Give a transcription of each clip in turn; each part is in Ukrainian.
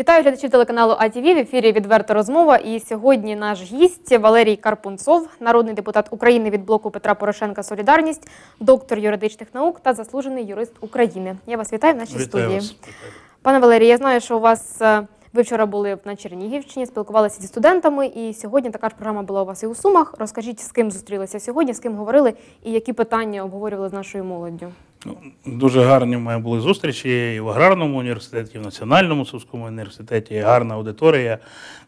Вітаю глядачів телеканалу АТВ, в ефірі «Відверта розмова». І сьогодні наш гість Валерій Карпунцов, народний депутат України від блоку Петра Порошенка «Солідарність», доктор юридичних наук та заслужений юрист України. Я вас вітаю в нашій студії. Пане Валерій, я знаю, що ви вчора були на Чернігівщині, спілкувалися зі студентами, і сьогодні така ж програма була у вас і у Сумах. Розкажіть, з ким зустрілися сьогодні, з ким говорили і які питання обговорювали з нашою молоддю? Дуже гарні в мене були зустрічі і в аграрному університеті, і в Національному Сумському університеті, і гарна аудиторія.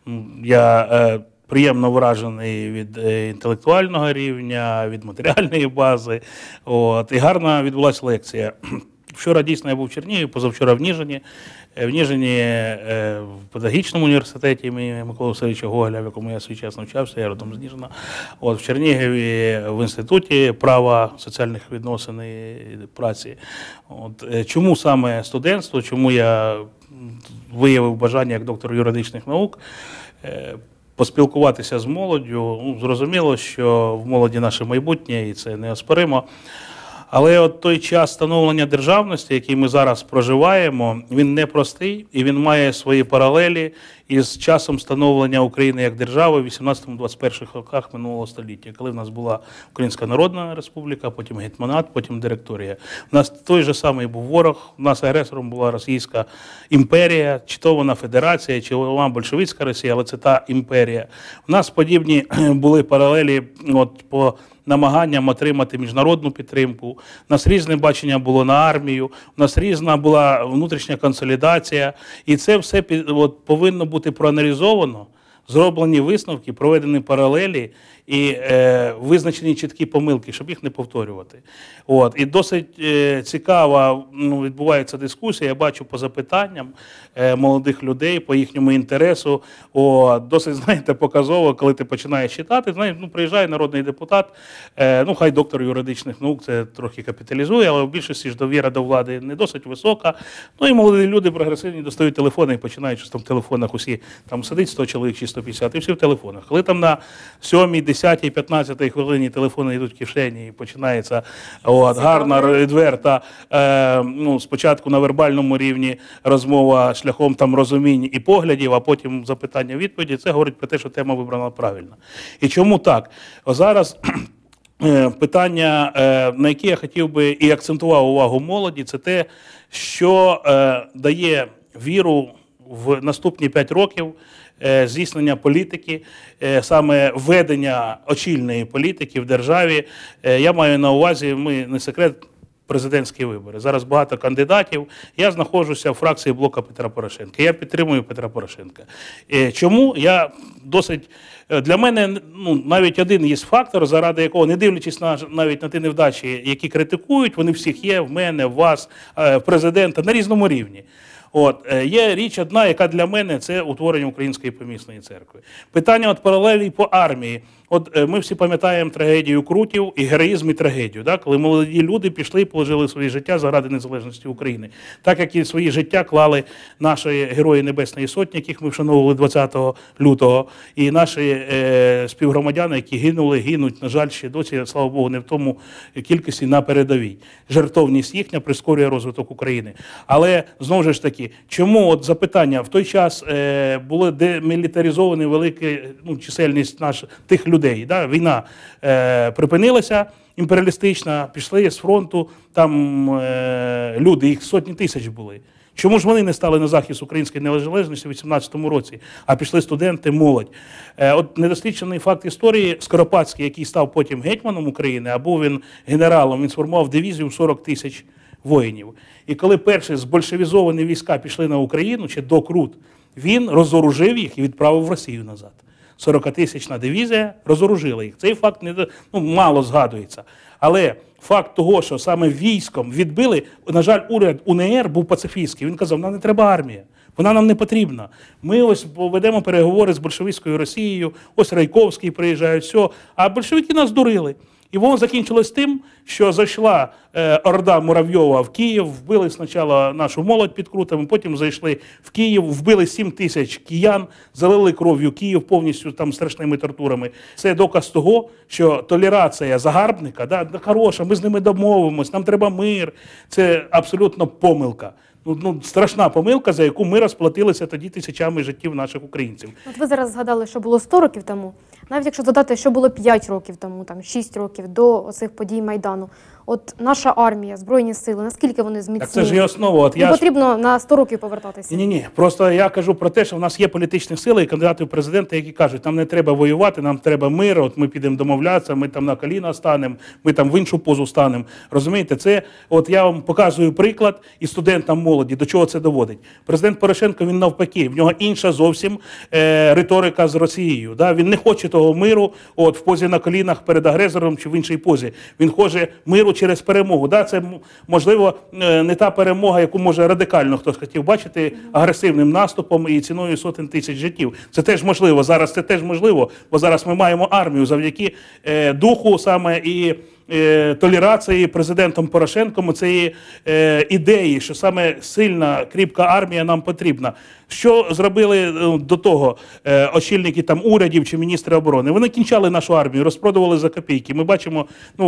Я приємно вражений від інтелектуального рівня, від матеріальної бази. І гарна відбулася лекція. Вчора дійсно я був в Чернігові, позавчора в Ніжині. В Ніжині в педагогічному університеті імені Миколи Васильовича Гоголя, в якому я свій час навчався, я родом з Ніжина. В Чернігові в інституті права, соціальних відносин і праці. Чому саме студентство, чому я виявив бажання як доктор юридичних наук поспілкуватися з молоддю. Зрозуміло, що в молоді наше майбутнє, і це неоспоримо. Але от той час становлення державності, який ми зараз проживаємо, він непростий і він має свої паралелі із часом становлення України як держави в 18-21 роках минулого століття, коли в нас була Українська Народна Республіка, потім гетьманат, потім директорія. У нас той же самий був ворог, у нас агресором була Російська імперія, чи то вона федерація, чи вона большевицька Росія, але це та імперія. У нас подібні були паралелі по намаганням отримати міжнародну підтримку. У нас різне бачення було на армію, у нас різна була внутрішня консолідація. І це все повинно бути проаналізовано, зроблені висновки, проведені паралелі і визначені чіткі помилки, щоб їх не повторювати. І досить цікава відбувається дискусія, я бачу по запитанням молодих людей, по їхньому інтересу. Досить, знаєте, показово, коли ти починаєш читати, приїжджає народний депутат, хай доктор юридичних наук, це трохи капіталізує, але в більшості ж довіра до влади не досить висока. І молоді люди прогресивні достають телефони і починають, що там в телефонах усі, там сидить 100 чоловік чи 150, і всі в телефонах. Коли там на 7-й, 10-й, 15-й хвилині телефони йдуть в кишені і починається гарна, відверта, спочатку на вербальному рівні розмова шляхом розумінь і поглядів, а потім запитання-відповіді, це говорить про те, що тема вибрана правильно. І чому так? Зараз питання, на яке я хотів би і акцентував увагу молоді, це те, що дає віру в наступні 5 років здійснення політики, саме ведення очільної політики в державі. Я маю на увазі, не секрет, президентські вибори. Зараз багато кандидатів. Я знаходжуся в фракції блоку Петра Порошенка. Я підтримую Петра Порошенка. Чому? Для мене навіть один є фактор, заради якого, не дивлячись навіть на ті невдачі, які критикують, вони всіх є, в мене, в вас, в президента, на різному рівні. Є річ одна, яка для мене – це утворення Української помісної церкви. Питання паралелі по армії. Ми всі пам'ятаємо трагедію Крутів і героїзм і трагедію, коли молоді люди пішли і положили своє життя заради незалежності України. Так як і свої життя клали наші герої Небесної Сотні, яких ми вшановували 20 лютого, і наші співгромадяни, які гинуть, на жаль, ще досі, слава Богу, не в тому кількості на передовій. Жертовність їхня прискорює розвиток України. Але, знову ж таки, чому, запитання, в той час була демілітаризована велика чисельність тих людей, війна припинилася імперіалістична, пішли з фронту, там люди, їх сотні тисяч були. Чому ж вони не стали на захист української незалежності в 18-му році, а пішли студенти, молодь? Недосліджений факт історії, Скоропадський, який став потім гетьманом України, а був він генералом, він сформував дивізію в 40 тисяч воїнів. І коли перші збольшевізовані війська пішли на Україну, чи до Крут, він розоружив їх і відправив в Росію назад. 40-тисячна дивізія розоружила їх. Цей факт мало згадується. Але факт того, що саме військом відбили, на жаль, уряд УНР був пацифістський. Він казав, нам не треба армія, вона нам не потрібна. Ми ведемо переговори з большевицькою Росією, Райковський приїжджає, все. А большевики нас дурили. І воно закінчилось тим, що зайшла орда Муравйова в Київ, вбили спочатку нашу молодь під Крутами, потім зайшли в Київ, вбили 7 тисяч киян, залили кров'ю Київ повністю там страшними тортурами. Це доказ того, що толерація загарбника, хороша, ми з ними домовимось, нам треба мир. Це абсолютно помилка. страшна помилка, за яку ми розплатилися тоді тисячами життів наших українців. От ви зараз згадали, що було 100 років тому. Навіть якщо додати, що було 5 років тому, 6 років до оцих подій Майдану. От наша армія, Збройні сили, наскільки вони зміцніли? Так це ж є основа. Не потрібно на 100 років повертатися? Ні. Просто я кажу про те, що в нас є політичні сили і кандидати в президенти, які кажуть, нам не треба воювати, нам треба мир, от ми підемо домовлятися, ми там на коліна станемо, ми там в іншу позу станемо. Розумієте, це, от я вам показую приклад і студентам молоді, до чого це доводить. Президент Порошенко, він навпаки, в нього інша зовсім риторика з Росією. Да? Він не хоче того миру от в позі на колінах перед агресором чи в іншій позі. Він хоче миру через перемогу. Да? Це, можливо, не та перемога, яку може радикально хтось хотів бачити, агресивним наступом і ціною сотень тисяч життів. Це теж можливо. Зараз це теж можливо, бо зараз ми маємо армію завдяки духу саме і толерації президентом Порошенком цієї ідеї, що саме сильна, кріпка армія нам потрібна. Що зробили до того очільники там урядів чи міністри оборони? Вони кінчали нашу армію, розпродували за копійки. Ми бачимо,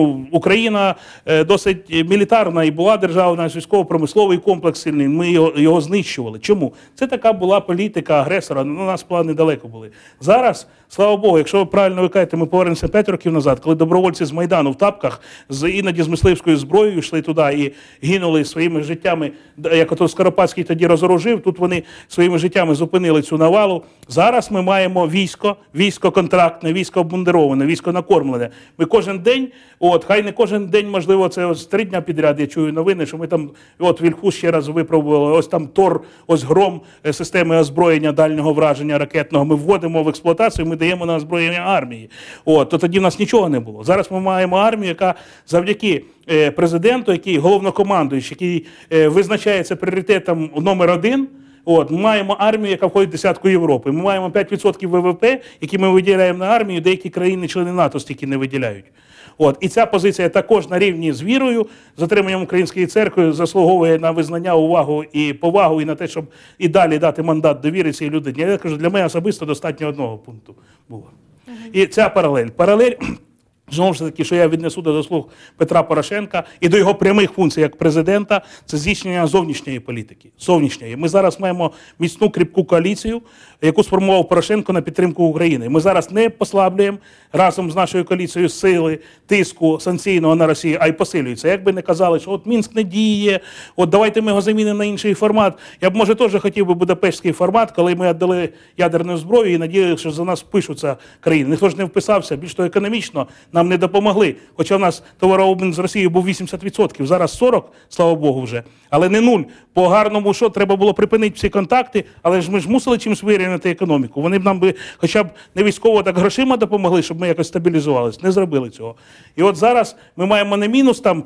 Україна досить мілітарна і була держава, у нас військово-промисловий комплекс сильний, ми його знищували. Чому? Це така була політика агресора, у нас плани далеко були. Зараз, слава Богу, якщо ви правильно кажете, ми повернемося 5 років назад, коли добровольці з Майдану в тапках, іноді з мисливською зброєю йшли туди і гинули своїми життями, як ото Скоропадський тоді розоружив, тут вони своїми життями зупинили цю навалу. Зараз ми маємо військо контрактне, військо обмундироване, військо накормлене. Ми кожен день, хай не кожен день, можливо, це ось 3 дня підряд, я чую новини, що ми там, Вільху ще раз випробували, ось там Тор, ось Гром, системи озброєння дальнього враження ракетного, ми вводимо в експлуатацію, ми даємо на озброєння армії. То тоді в нас нічого не було. Зараз ми маємо армію, яка завдяки президенту, який головнокомандуючий, який визначається пріоритетом номер 1, ми маємо армію, яка входить в десятку Європи. Ми маємо 5% ВВП, які ми виділяємо на армію, деякі країни-члени НАТО стільки не виділяють. І ця позиція також на рівні з вірою, з отриманням Української церкви заслуговує на визнання, увагу і повагу, і на те, щоб і далі дати мандат довіри цій людині. Я кажу, для мене особисто достатньо одного пункту було. І ця паралель. Знову ж таки, що я віднесу до заслуг Петра Порошенка і до його прямих функцій як президента, це здійснення зовнішньої політики. Ми зараз маємо міцну, кріпку коаліцію, яку сформував Порошенко на підтримку України. Ми зараз не послаблюємо разом з нашою коаліцією сили, тиску санкційного на Росію, а й посилюється. Як би не казали, що Мінськ не діє, давайте ми його замінимо на інший формат. Я б, може, теж хотів би Будапештський формат, коли ми віддали ядерну зброю і надіялися, що за нас впишуться країни. Ніхто ж не вписався, більш того, економічно нам не допомогли. Хоча в нас товарообмін з Росією був 80%, зараз 40%, слава Богу вже, але не 0. По гарному, що треба було припинити всі контакти, але ж ми ж мусили чимось вирівняти економіку. Вони б нам хоча б не військово, так грошима допомогли, щоб ми якось стабілізувалися. Не зробили цього. І от зараз ми маємо не мінус там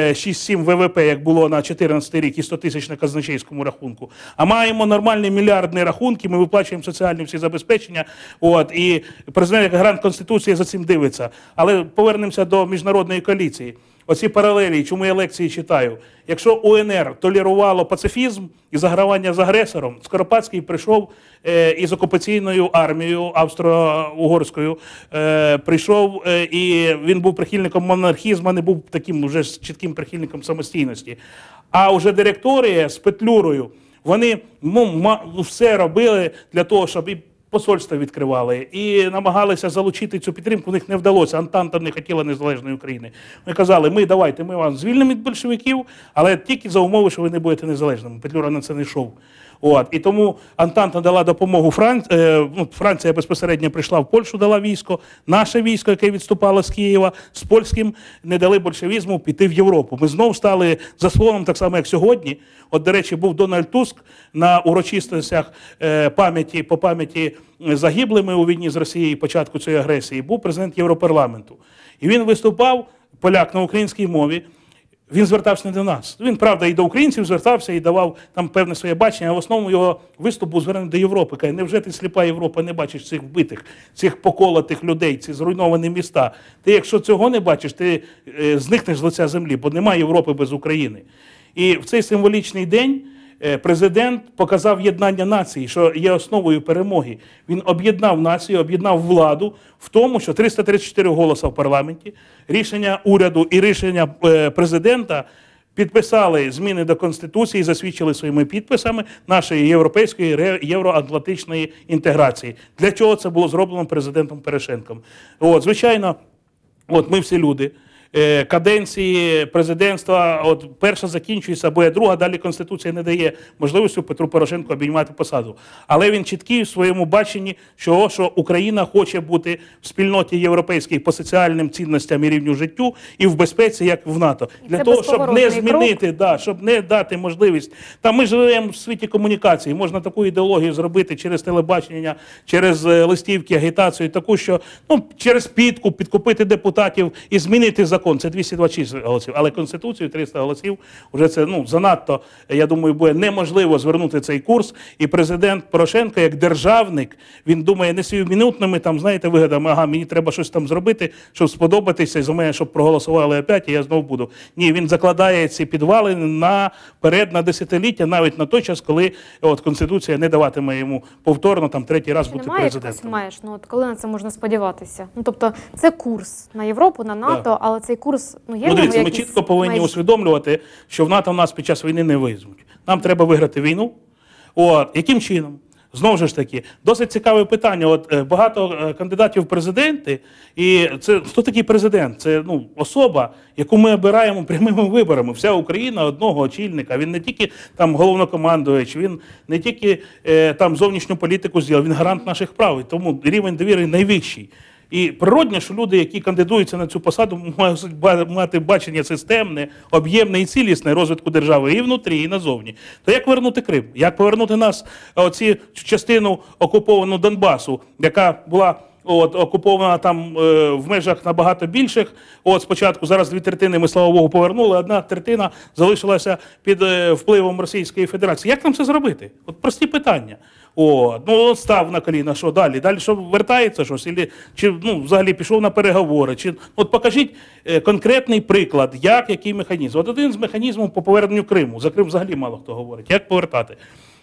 6-7 ВВП, як було на 2014 рік і 100 тисяч на казначейському рахунку, а маємо нормальні мільярдні рахунки, ми виплачуємо соціальні всі забезпечення, і президент як гарант Конституції за цим дивиться. Але повернемося до міжнародної коаліції. Оці паралелі, чому я лекції читаю. Якщо УНР толерувало пацифізм і загравання з агресором, Скоропадський прийшов із окупаційною армією австро-угорською, прийшов і він був прихильником монархізму, а не був таким вже чітким прихильником самостійності. А вже директорія з Петлюрою, вони все робили для того, щоб і посольства відкривали і намагалися залучити цю підтримку, у них не вдалося. Антанта не хотіла незалежної України. Ми казали, ми вас звільнимо від большевиків, але тільки за умови, що ви не будете незалежними. Петлюра на це не йшов. І тому Антанта дала допомогу Франція безпосередньо прийшла в Польщу, дала військо. Наше військо, яке відступало з Києва, з польським, не дали большевізму піти в Європу. Ми знову стали заслоном, так само, як сьогодні. До речі, був Дональд Туск на урочистостях по пам'яті загиблими у війні з Росією початку цієї агресії, був президент Європарламенту. І він виступав, поляк, на українській мові. Він звертався не до нас. Він, правда, і до українців звертався, і давав там певне своє бачення, а в основному його виступ був звернений до Європи. Каже, невже ти, сліпа Європа, не бачиш цих вбитих, цих поколотих людей, ці зруйновані міста? Ти, якщо цього не бачиш, ти зникнеш з лиця землі, бо немає Європи без України. І в цей символічний день президент показав єднання нації, що є основою перемоги. Він об'єднав націю, об'єднав владу в тому, що 334 голоса в парламенті, рішення уряду і рішення президента підписали зміни до Конституції, засвідчили своїми підписами нашої європейської євроатлантичної інтеграції. Для чого це було зроблено президентом Порошенком? Звичайно, ми всі люди. Каденції президентства перша закінчується, або є друга, далі Конституція не дає можливості Петру Порошенку обіймати посаду. Але він чіткий в своєму баченні, що Україна хоче бути в спільноті європейській по соціальним цінностям і рівню життю і в безпеці, як в НАТО. Для того, щоб не змінити, щоб не дати можливість. Ми живемо в світі комунікації, можна таку ідеологію зробити через телебачення, через листівки, агітацію, таку, що через підкупити депутатів і змінити закон. Це 226 голосів, але Конституцію 300 голосів, вже це занадто, я думаю, буде неможливо звернути цей курс. І президент Порошенко, як державник, він думає не сиюмінутними вигадами, мені треба щось там зробити, щоб сподобатися, і за мене, щоб проголосували опять, і я знову буду. Ні, він закладає ці підвали наперед, на десятиліття, навіть на той час, коли Конституція не даватиме йому повторно, третій раз бути президентом. Коли на це можна сподіватися? Тобто це курс на Європу, на НАТО, але цей курс, є дивіться, ми чітко повинні усвідомлювати, що в НАТО нас під час війни не візьмуть. Нам треба виграти війну. Яким чином? Знову ж таки, досить цікаве питання. Багато кандидатів в президенти, і хто такий президент? Це особа, яку ми обираємо прямими виборами. Вся Україна одного очільника. Він не тільки головнокомандуючий, він не тільки зовнішню політику зробив, він гарант наших прав. І тому рівень довіри найвищий. І природно, що люди, які кандидуються на цю посаду, мають мати бачення системне, об'ємне і цілісне розвитку держави і внутрі, і назовні. То як вернути Крим? Як повернути нас, цю частину окуповану Донбасу, яка була окупована в межах набагато більших. Спочатку, зараз 2/3 ми, слава Богу, повернули, 1/3 залишилася під впливом Російської Федерації. Як нам це зробити? Прості питання. Став на коліна, що далі? Далі що, вертається щось? Чи взагалі пішов на переговори? Покажіть конкретний приклад, який механізм. Один з механізмів по поверненню Криму. За Крим взагалі мало хто говорить. Як повертати?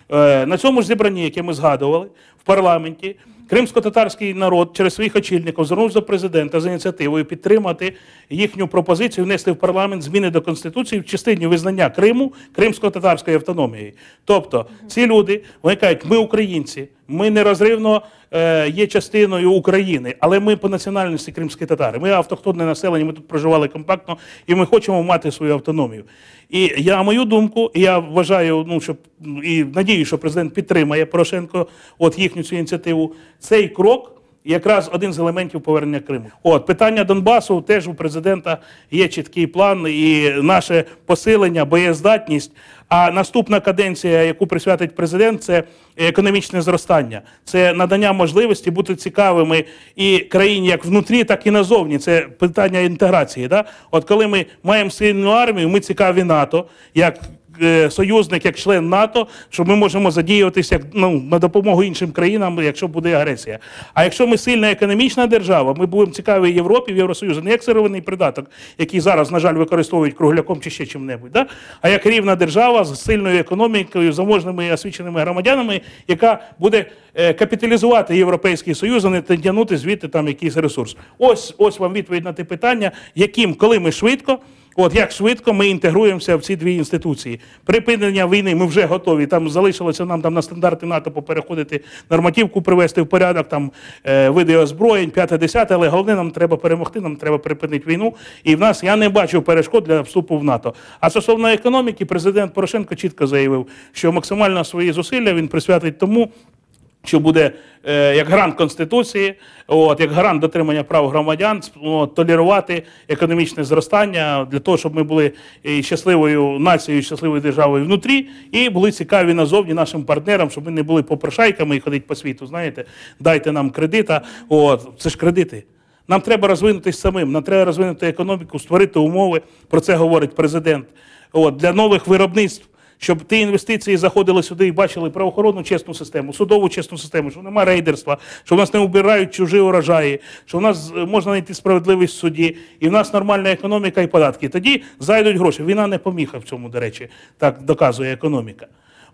На цьому ж зібранні, яке ми згадували, в парламенті, кримсько-татарський народ через своїх очільників звернувся до президента з ініціативою підтримати їхню пропозицію, внести в парламент зміни до Конституції в частині визнання Криму кримсько-татарської автономії. Тобто ці люди, вони кажуть, ми українці, ми нерозривно є частиною України, але ми по національності кримські татари. Ми автохтонне населення, ми тут проживали компактно, і ми хочемо мати свою автономію. І мою думку, я вважаю, і надію, що президент підтримає Порошенко їхню цю ініціативу, цей крок якраз один з елементів повернення Криму. Питання Донбасу, теж у президента є чіткий план і наше посилення, боєздатність. А наступна каденція, яку присвятить президент, це економічне зростання. Це надання можливості бути цікавими і країні як внутрі, так і назовні. Це питання інтеграції. Коли ми маємо сильну армію, ми цікаві НАТО, як союзник, як член НАТО, що ми можемо задіюватися на допомогу іншим країнам, якщо буде агресія. А якщо ми сильна економічна держава, ми будемо цікаві Європі, в Євросоюзу, не як сировинний придаток, який зараз, на жаль, використовують кругляком чи ще чим-небудь, а як рівна держава з сильною економікою, заможними і освіченими громадянами, яка буде капіталізувати Європейський Союз, а не тягнути звідти якийсь ресурс. Ось вам відповідь на те питання, коли ми швидко, як швидко ми інтегруємося в ці дві інституції. Припинення війни ми вже готові. Там залишилося нам на стандарти НАТО попереходити, нормативку привести в порядок, види озброєнь, 5-10, але головне, нам треба перемогти, нам треба припинити війну. І я не бачу перешкод для вступу в НАТО. А стосовно економіки, президент Порошенко чітко заявив, що максимально свої зусилля він присвятить тому, що буде як гарант Конституції, як гарант дотримання прав громадян, толерувати економічне зростання для того, щоб ми були і щасливою нацією, і щасливою державою внутрі, і були цікаві назовні нашим партнерам, щоб ми не були попрошайками і ходити по світу, знаєте, дайте нам кредита, це ж кредити. Нам треба розвинутися самим, нам треба розвинути економіку, створити умови, про це говорить президент, для нових виробництв, щоб ті інвестиції заходили сюди і бачили правоохоронну чесну систему, судову чесну систему, що немає рейдерства, що в нас не убирають чужі урожаї, що в нас можна знайти справедливість в суді, і в нас нормальна економіка і податки. Тоді зайдуть гроші. Війна не поміха в цьому, до речі, так доказує економіка.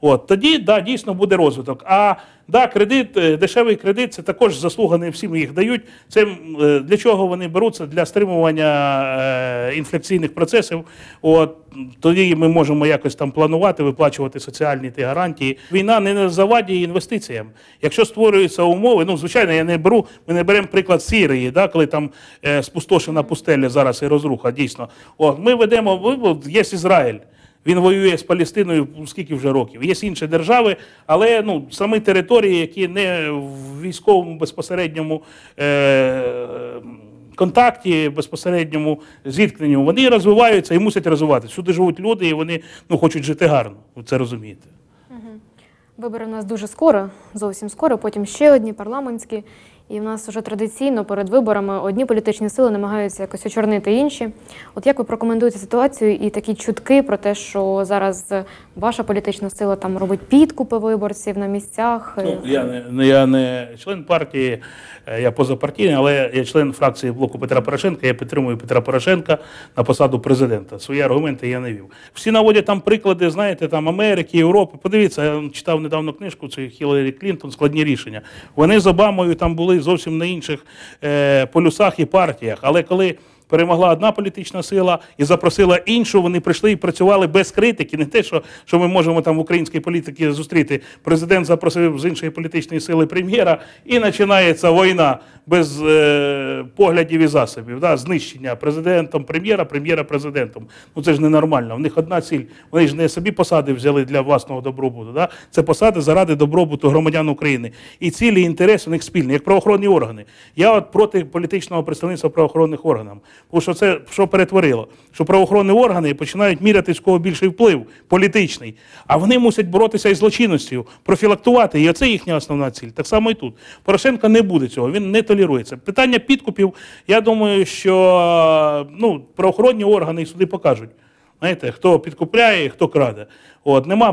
От, тоді, да, дійсно буде розвиток. А да, кредит, дешевий кредит, це також заслуга, не всім їх дають. Це для чого вони беруться? Для стримування інфляційних процесів. От, тоді ми можемо якось там планувати, виплачувати соціальні ті гарантії. Війна не на заваді інвестиціям. Якщо створюються умови, ну, звичайно, ми не беремо приклад Сирії, да, коли там спустошена пустеля зараз і розруха, дійсно. От, ми ведемо, є Ізраїль. Він воює з Палестиною скільки вже років. Є інші держави, але ну, самі території, які не в військовому безпосередньому контакті, безпосередньому зіткненню, вони розвиваються і мусять розвиватися. Всюди живуть люди, і вони хочуть жити гарно. Ви це розумієте. Вибори у нас дуже скоро, зовсім скоро, потім ще одні парламентські. І в нас вже традиційно перед виборами одні політичні сили намагаються якось очорнити інші. От як ви прокоментуєте ситуацію і такі чутки про те, що зараз ваша політична сила там робить підкупи виборців на місцях? Ну, я не член партії, я позапартійний, але я член фракції блоку Петра Порошенка, я підтримую Петра Порошенка на посаду президента. Свої аргументи я не вів. Всі наводять там приклади, знаєте, там Америки, Європи. Подивіться, я читав недавно книжку, це Хіларі Клінтон, «Складні рішення». Вони з Обамою там були зовсім на інших полюсах і партіях. Але коли перемогла одна політична сила і запросила іншу, вони прийшли і працювали без критики. Не те, що ми можемо там в українській політиці зустріти. Президент запросив з іншої політичної сили прем'єра, і починається війна без поглядів і засобів. Да? Знищення президентом прем'єра, прем'єра президентом. Ну це ж ненормально. В них одна ціль. Вони ж не собі посади взяли для власного добробуту. Да? Це посади заради добробуту громадян України. І цілі, і інтереси у них спільні, як правоохоронні органи. Я от проти політичного представництва правоохоронних органів. Тому що це що перетворило? Що правоохоронні органи починають міряти, з кого більший вплив політичний, а вони мусять боротися із злочинністю, профілактувати, і оце їхня основна ціль. Так само і тут. Порошенко не буде цього, він не толерується. Питання підкупів, я думаю, що правоохоронні органи і суди покажуть. Знаєте, хто підкупляє і хто краде. От, нема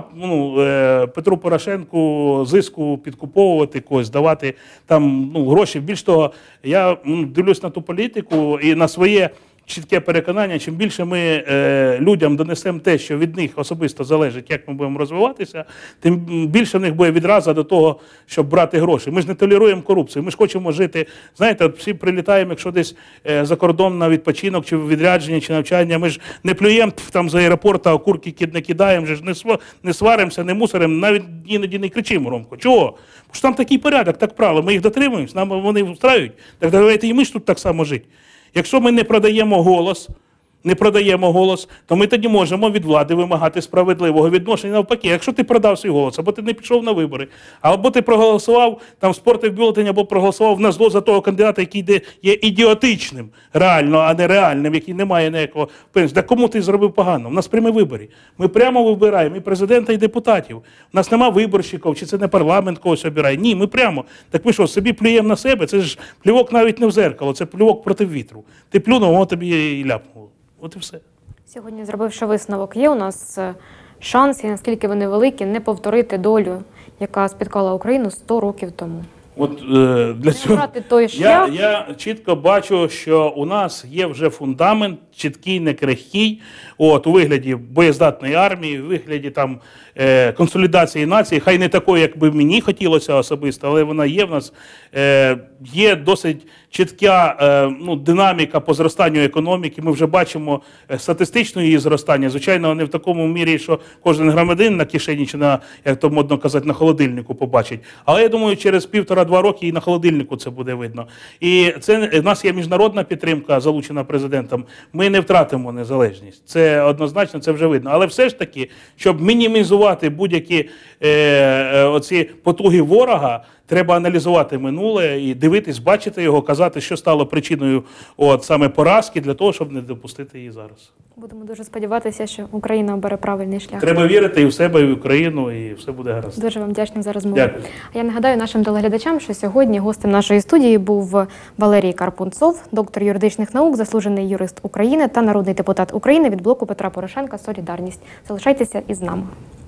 Петру Порошенку зиску підкуповувати когось, давати там гроші. Більш того, я дивлюсь на ту політику і на своє чітке переконання, чим більше ми людям донесемо те, що від них особисто залежить, як ми будемо розвиватися, тим більше в них буде відразу до того, щоб брати гроші. Ми ж не толеруємо корупцію, ми ж хочемо жити. Знаєте, всі прилітаємо, якщо десь за кордон на відпочинок, чи відрядження, чи навчання, ми ж не плюємо там з аеропорту, а окурки не кидаємо, не сваримося, не мусоримо, навіть іноді не кричимо громко. Чого? Бо що там такий порядок, так правило, ми їх дотримуємося, нам вони встраюють. Так давайте і ми ж тут так само жити. Якщо ми не продаємо голос, то ми тоді можемо від влади вимагати справедливого відношення. Навпаки, якщо ти продав свій голос, або ти не пішов на вибори, або ти проголосував, там спортив бюлетень, або проголосував на зло за того кандидата, який є ідіотичним, реально, а не реальним, який не має ніякого впевненості. Так кому ти зробив погано? У нас прямі вибори. Ми прямо вибираємо і президента, і депутатів. У нас нема виборщиків, чи це не парламент когось обирає. Ні, ми прямо. Так ми що, собі плюємо на себе? Це ж плювок навіть не в зеркало, це плювок проти вітру. Ти плюнув, воно тобі і ляпнуло. От і все. Сьогодні, зробивши висновок, є у нас шанс, і наскільки вони великі, не повторити долю, яка спіткала Україну 100 років тому? От для цього той шлях. Я чітко бачу, що у нас є вже фундамент, чіткий, не крихкий, у вигляді боєздатної армії, у вигляді там консолідації нації, хай не такої, як би мені хотілося особисто, але вона є в нас. Є досить чітка динаміка по зростанню економіки. Ми вже бачимо статистичне її зростання. Звичайно, не в такому мірі, що кожен громадянин на кишені чи на, як то модно казати, на холодильнику побачить. Але я думаю, через 1,5-2 роки і на холодильнику це буде видно. І в нас є міжнародна підтримка, залучена президентом. Ми не втратимо незалежність. Це однозначно, це вже видно. Але все ж таки, щоб мінімізувати будь-які оці потуги ворога, треба аналізувати минуле і дивитись, бачити його, казати, що стало причиною саме поразки, для того, щоб не допустити її зараз. Будемо дуже сподіватися, що Україна обере правильний шлях. Треба вірити і в себе, і в Україну, і все буде гаразд. Дуже вам вдячна за розмову. Дякую. Я нагадаю нашим телеглядачам, що сьогодні гостем нашої студії був Валерій Карпунцов, доктор юридичних наук, заслужений юрист України та народний депутат України від блоку Петра Порошенка «Солідарність». Залишайтеся із нами.